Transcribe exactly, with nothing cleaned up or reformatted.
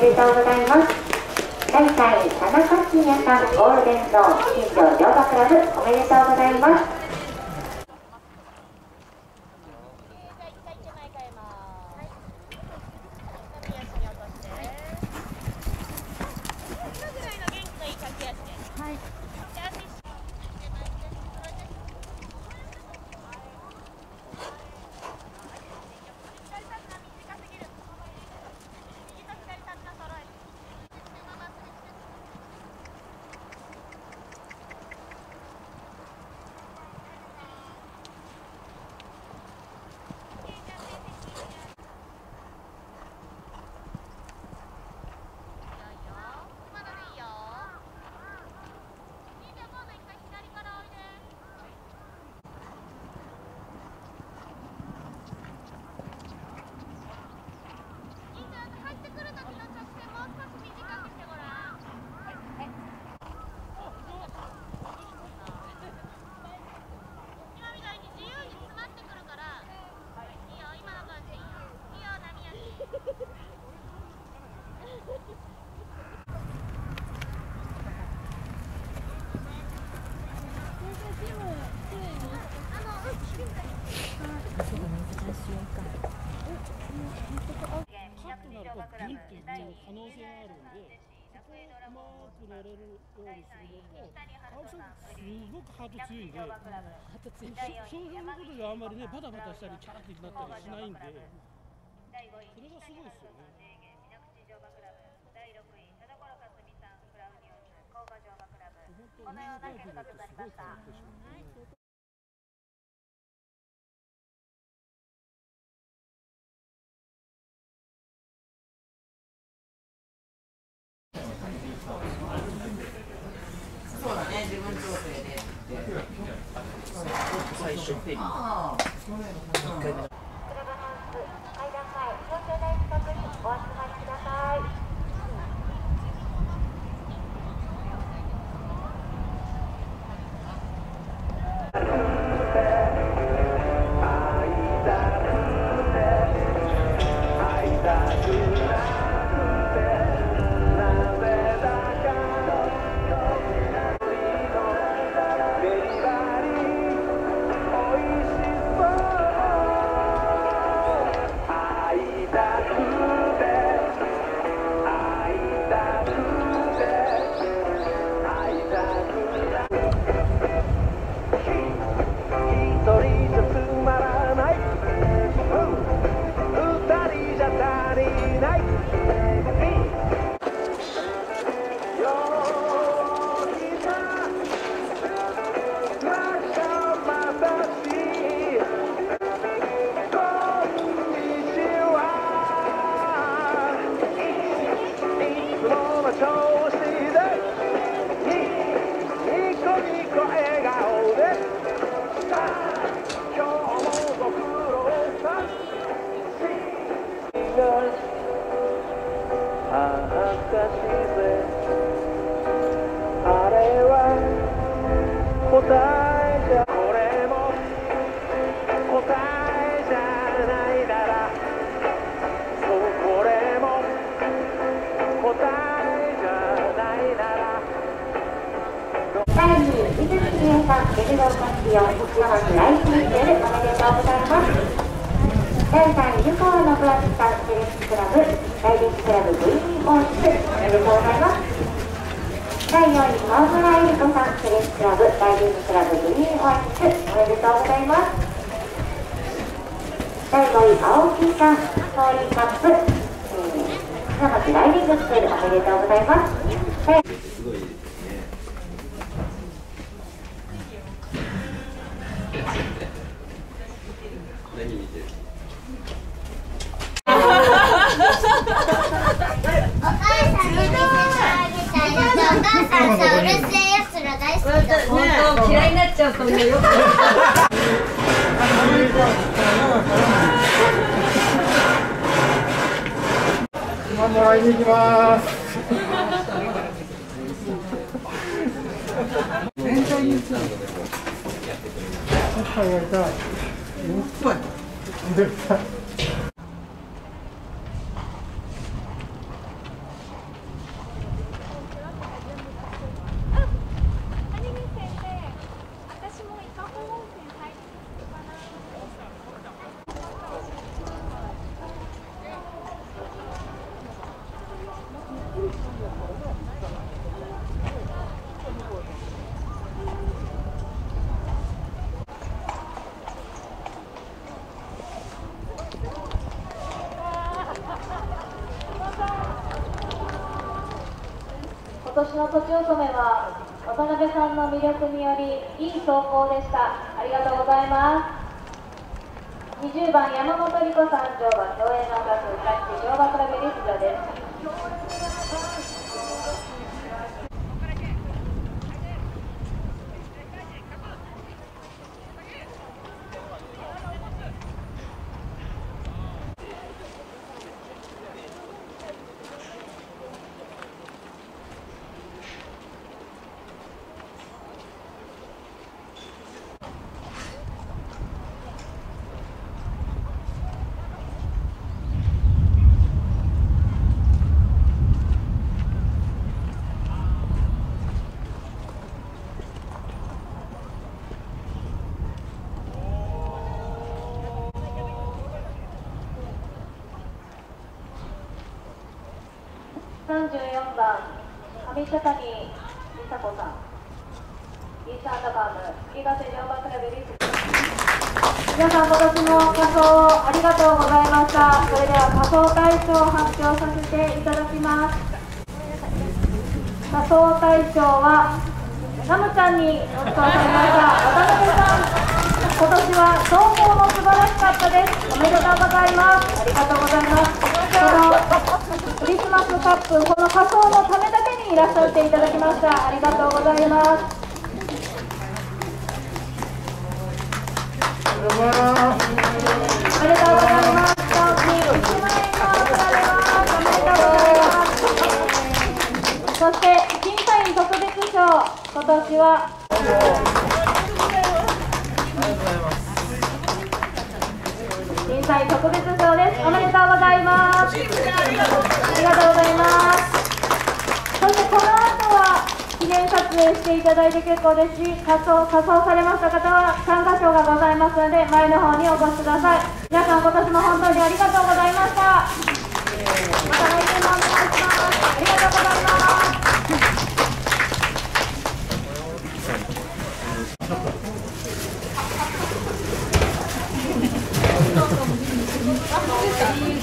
でとうございます。だいさんい田中信也さん、ゴールデンゾーン新庄乗馬クラブ、おめでとうございます。 可能性があるんで、そこをうまく乗れるようにするのと、青木さん、すごくハート強いんで、ハート強いそういうことであんまりね、バタバタしたり、キャラってなったりしないんで、それがすごいですよね。このような結果となりました。 そうだね、自分調整で。最初フェリー。ああ。クラブハウス階段前、表彰台近くにお集まりください。 嫌いになっちゃうかもよ。 今もらいに行きます。全体にさ、はい、やりたい。絶対。 今年のとちおとめは渡辺さんの魅力によりいい走行でした。ありがとうございます。にじゅうばん山本理子さん乗馬競泳の学日立乗馬クラブリストです。さんじゅうよんばん上茶谷梨紗子さん、イースアンダカム月ヶ瀬乗馬クラブリス。皆さん今年も仮装ありがとうございました。それでは仮装大賞を発表させていただきます。仮装大賞はナムちゃんにお伝えされました渡辺さん、今年は走行も素晴らしかったです。おめでとうございます。ありがとうございます。このクリスマスカップ、この仮装のためだけにいらっしゃっていただきました。ありがとうございます。おめでとうございます。賞金いちまん円が贈られます。おめでとうございます。そして審査員特別賞、今年は審査員特別賞です。おめでとうございます。ありがとうございます。そしてこの後は記念撮影していただいて結構ですし、仮装仮装されました方は参加賞がございますので前の方にお越しください。皆さん今年も本当にありがとうございました。また来年もお願いします。ありがとうございます。 いい